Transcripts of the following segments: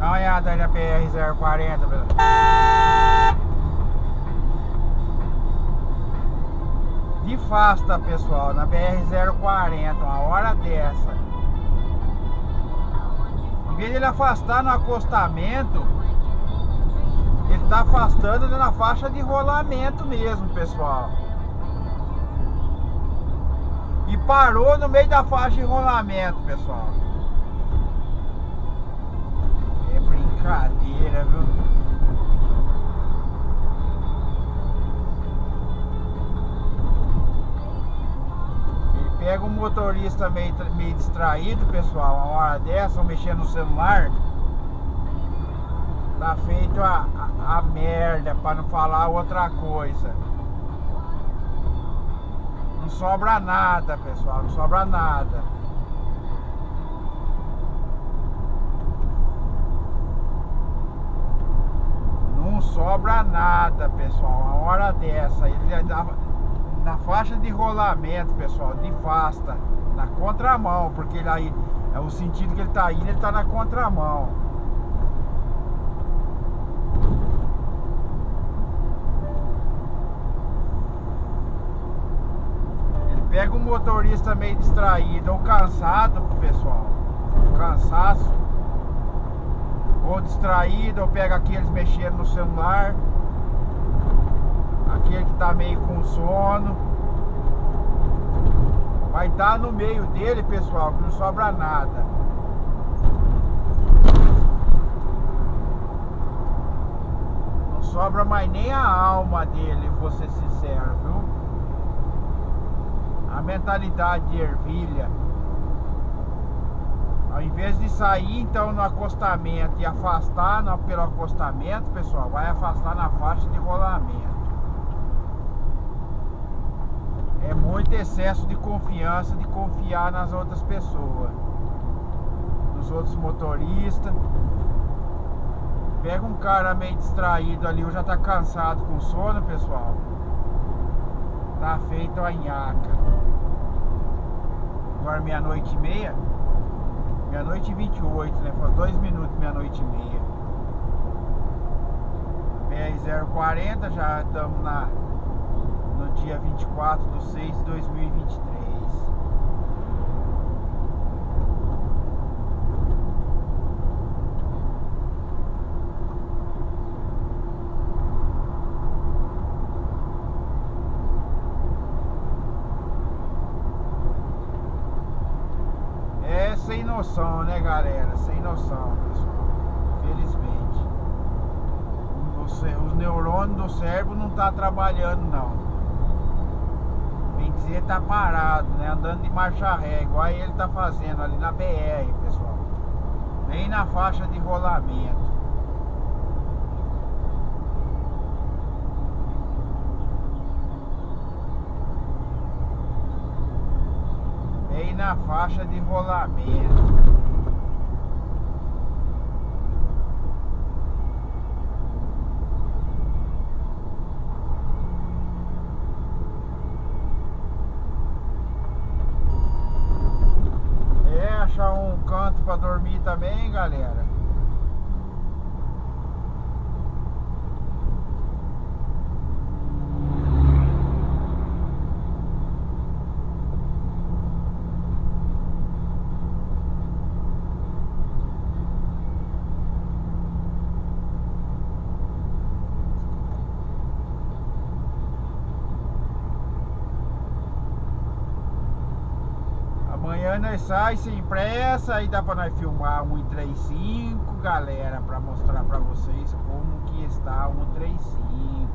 Dá uma olhada aí na BR-040, pessoal. De afasta, pessoal, na BR-040, uma hora dessa. Em vez de ele afastar no acostamento, ele tá afastando na faixa de rolamento mesmo, pessoal. E parou no meio da faixa de rolamento, pessoal. É brincadeira, viu? Ele pega um motorista meio distraído, pessoal, uma hora dessa, ou mexendo no celular. Tá feito a merda, pra não falar outra coisa. Não sobra nada, pessoal, não sobra nada. Não sobra nada, pessoal, uma hora dessa. Ele na faixa de rolamento, pessoal, de afasta, na contramão, porque ele aí, é o sentido que ele tá indo, ele tá na contramão. Pega um motorista meio distraído ou cansado, pessoal, cansaço, ou distraído, ou pega aqueles mexendo no celular, aquele que tá meio com sono, vai dar no meio dele, pessoal, que não sobra nada. Não sobra mais nem a alma dele, vou ser sincero, viu? A mentalidade de ervilha. Ao invés de sair então no acostamento e afastar pelo acostamento, pessoal, vai afastar na faixa de rolamento. É muito excesso de confiança, de confiar nas outras pessoas, nos outros motoristas. Pega um cara meio distraído ali, ou já tá cansado com sono, pessoal, tá feito a nhaca. Agora meia-noite e meia, meia-noite e 28, né? Foi 2 minutos, meia-noite e meia. BR-040, já estamos no dia 24/6/2023. Sem noção, né, galera? Sem noção, pessoal. Felizmente. Os neurônios do cérebro não tá trabalhando, não. Bem dizer, tá parado, né? Andando de marcha ré, igual ele tá fazendo ali na BR, pessoal. Bem na faixa de rolamento. Bem na faixa de rolamento. Achar um canto pra dormir também, galera. Amanhã nós sai sem pressa, aí dá pra nós filmar 135, galera, pra mostrar pra vocês como que está o 135.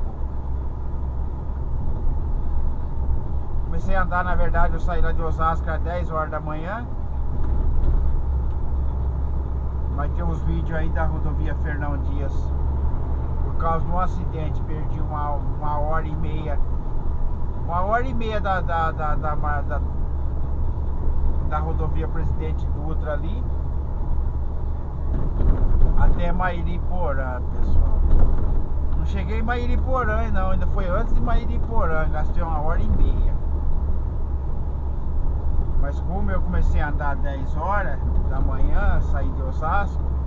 Comecei a andar, na verdade, eu saí lá de Osasco às 10 horas da manhã. Vai ter uns vídeos aí da rodovia Fernão Dias. Por causa de um acidente, perdi uma hora e meia. Uma hora e meia da rodovia Presidente Dutra ali até Mairiporã, pessoal. Não cheguei em Mairiporã não, ainda foi antes de Mairiporã, gastei uma hora e meia. Mas como eu comecei a andar 10 horas da manhã, saí de Osasco,